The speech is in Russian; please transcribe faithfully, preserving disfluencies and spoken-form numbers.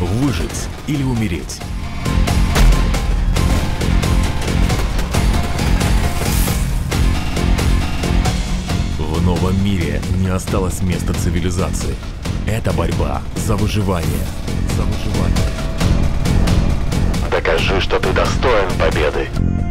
Выжить или умереть. В новом мире не осталось места цивилизации. Это борьба за выживание. За выживание. Докажи, что ты достоин победы.